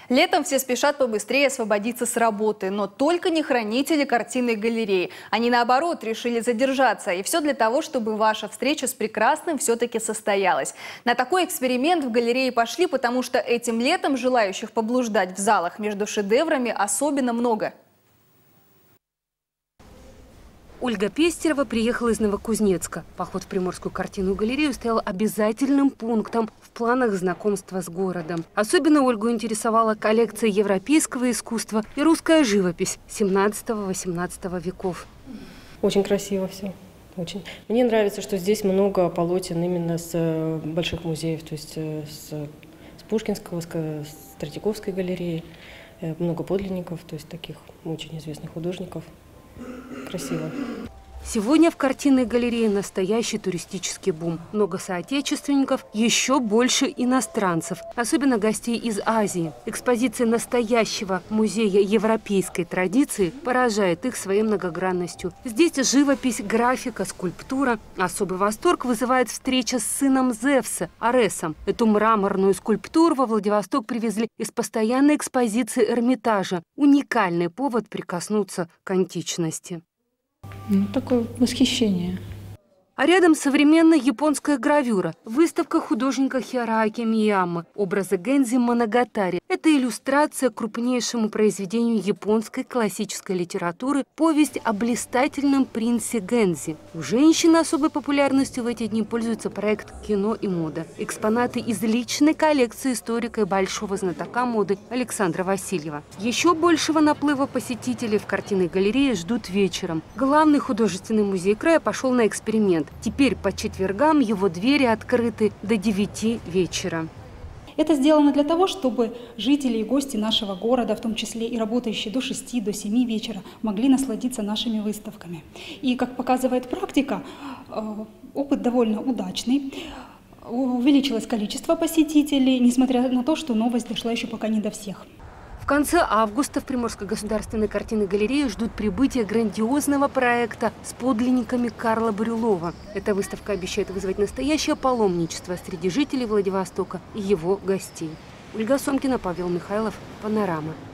Летом все спешат побыстрее освободиться с работы, но только не хранители картинной галереи. Они, наоборот, решили задержаться. И все для того, чтобы ваша встреча с прекрасным все-таки состоялась. На такой эксперимент в галерее пошли, потому что этим летом желающих поблуждать в залах между шедеврами особенно много. Ольга Пестерова приехала из Новокузнецка. Поход в Приморскую картинную галерею стал обязательным пунктом в планах знакомства с городом. Особенно Ольгу интересовала коллекция европейского искусства и русская живопись 17-18 веков. Очень красиво все. Очень. Мне нравится, что здесь много полотен именно с больших музеев, то есть с Пушкинского, с Третьяковской галереи, много подлинников, то есть таких очень известных художников. Красиво. Сегодня в картинной галерее настоящий туристический бум. Много соотечественников, еще больше иностранцев, особенно гостей из Азии. Экспозиция настоящего музея европейской традиции поражает их своей многогранностью. Здесь живопись, графика, скульптура. Особый восторг вызывает встреча с сыном Зевса, Аресом. Эту мраморную скульптуру во Владивосток привезли из постоянной экспозиции Эрмитажа. Уникальный повод прикоснуться к античности. Такое восхищение. А рядом современная японская гравюра. Выставка художника Хироаки Миямы «Образы Гэнзи Моногатари». Это иллюстрация к крупнейшему произведению японской классической литературы «Повесть о блистательном принце Гэнзи». У женщины особой популярностью в эти дни пользуется проект «Кино и мода». Экспонаты из личной коллекции историка и большого знатока моды Александра Васильева. Еще большего наплыва посетителей в картинной галерее ждут вечером. Главный художественный музей края пошел на эксперимент. Теперь по четвергам его двери открыты до 9 вечера. Это сделано для того, чтобы жители и гости нашего города, в том числе и работающие до 6, до 7 вечера, могли насладиться нашими выставками. И, как показывает практика, опыт довольно удачный. Увеличилось количество посетителей, несмотря на то, что новость дошла еще пока не до всех. В конце августа в Приморской государственной картинной галерее ждут прибытия грандиозного проекта с подлинниками Карла Брюлова. Эта выставка обещает вызвать настоящее паломничество среди жителей Владивостока и его гостей. Ольга Сомкина, Павел Михайлов, Панорама.